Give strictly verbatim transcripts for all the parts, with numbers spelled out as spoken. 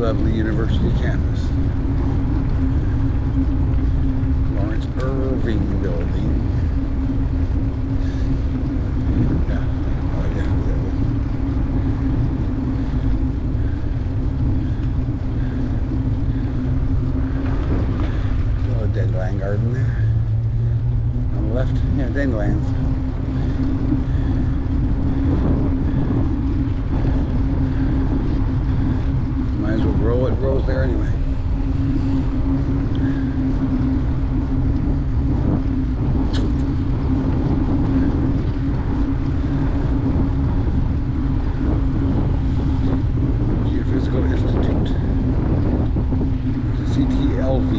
lovely university campus. Lawrence Irving building. Yeah, oh yeah, yeah. Oh, dandelion garden there. On the left, yeah, dandelions. Might as well grow what grows there anyway. Geophysical Institute. C T L V.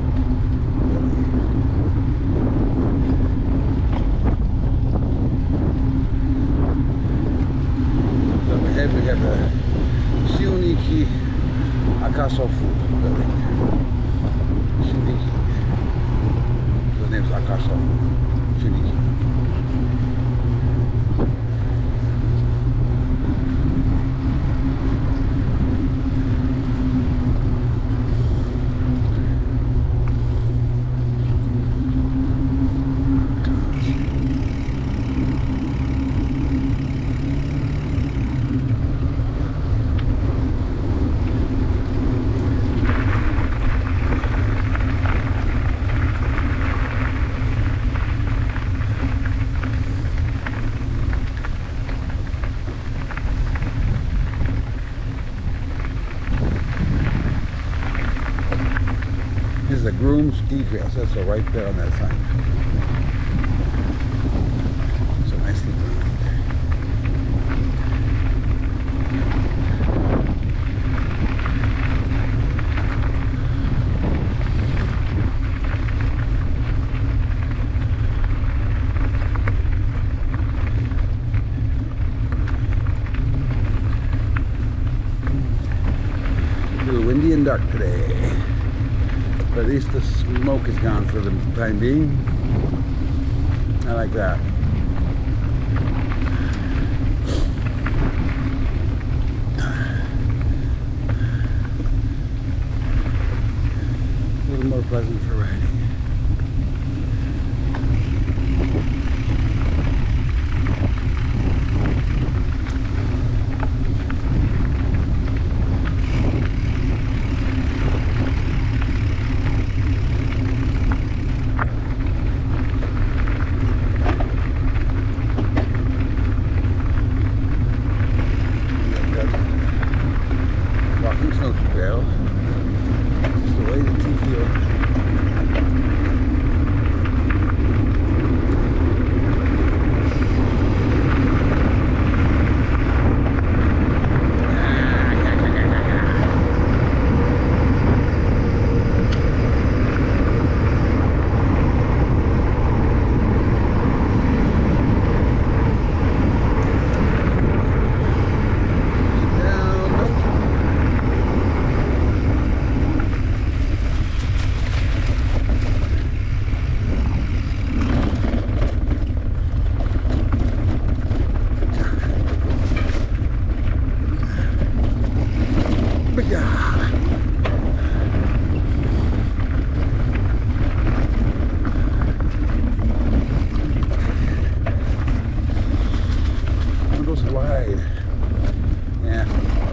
Up ahead we have the Shuniki Akasofu building. Shuniki. The name's Akasofu. Shuniki. This is a groom's egress. That's so right there on that sign. So nicely groomed. A little windy and dark today. But at least the smoke is gone for the time being. I like that. A little more pleasant for riding. Trail. Just the way the T field. Wide. Yeah.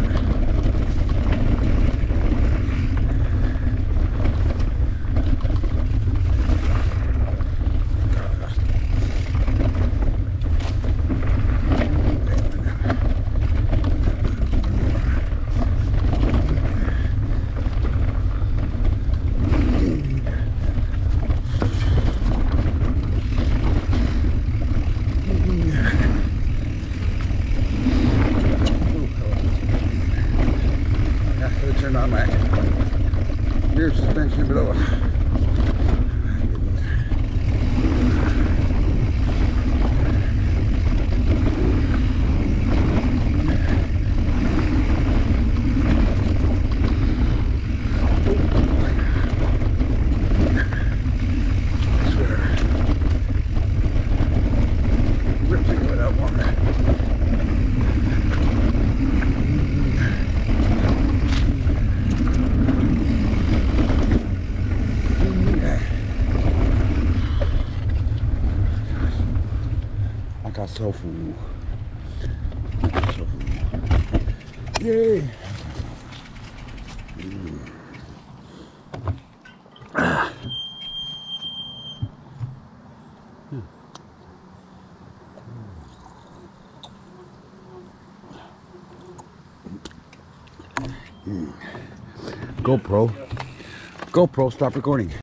Turn on my rear suspension, but oh, I swear, rips are going out more. Tofu. Tofu. Yay! Mm. Ah. Mm. GoPro. GoPro, stop recording.